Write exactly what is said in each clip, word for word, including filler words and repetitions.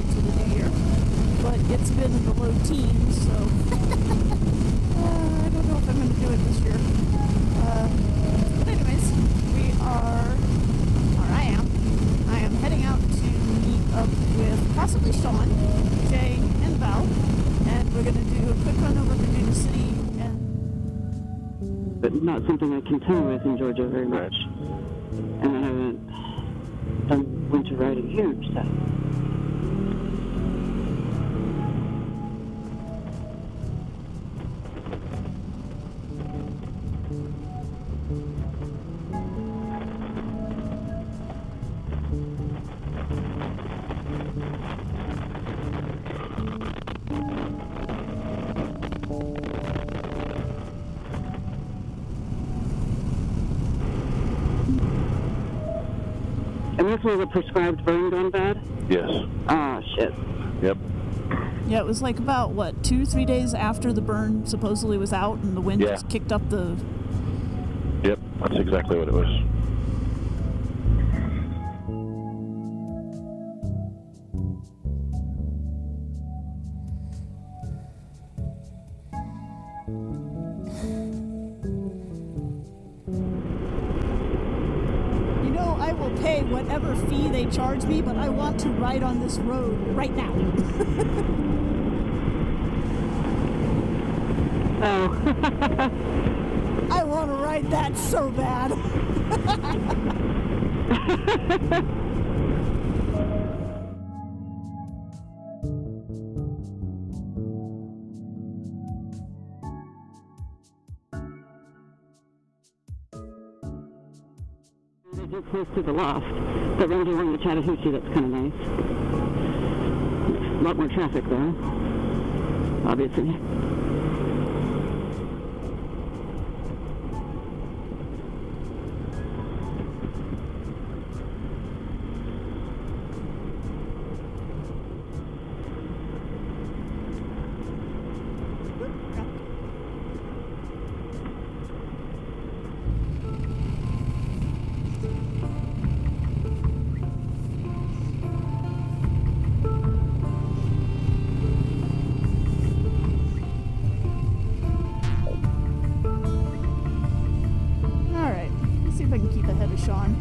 into the new year, but it's been in the low teens, so uh, I don't know if I'm going to do it this year. Uh, but anyways, we are, or I am, I am heading out to meet up with possibly Sean, Jay, and Val, and we're going to do a quick run over Virginia City, and but not something I continue with in Georgia very much. And I haven't done winter riding here, so. And this was a prescribed burn gone bad? Yes. Ah, shit. Yep. yeah, it was like about, what, two, three days after the burn supposedly was out and the wind Yeah. just kicked up the... Yep, that's exactly what it was. You know, I will pay whatever fee they charge me, but I want to ride on this road right now. Oh. I want to ride that so bad. They get close to the loft, but runs along the Chattahoochee, that's kind of nice. A lot more traffic though, obviously. See if I can keep ahead of Sean.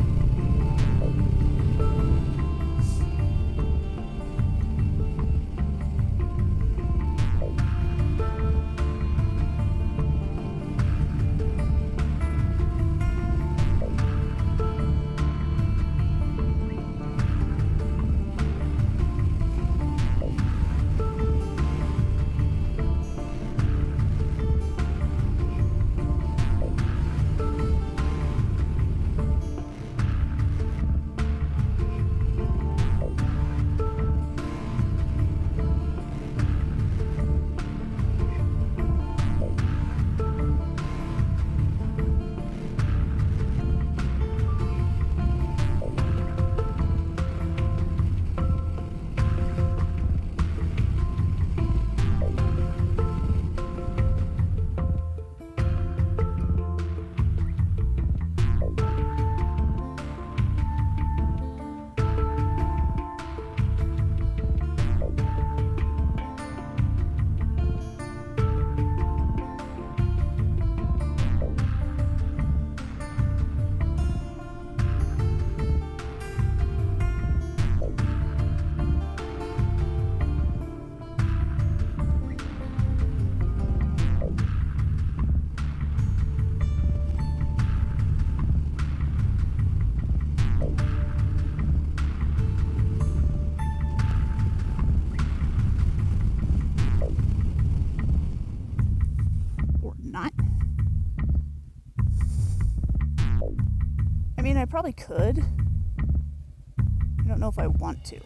I probably could. I don't know if I want to.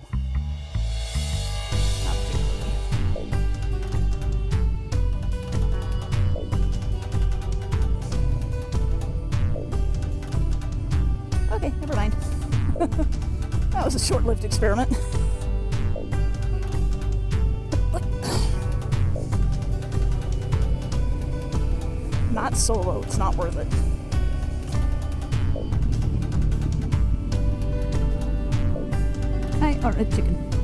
Not particularly. Okay, never mind. That was a short-lived experiment. Not solo, it's not worth it. Hi, alright, chicken.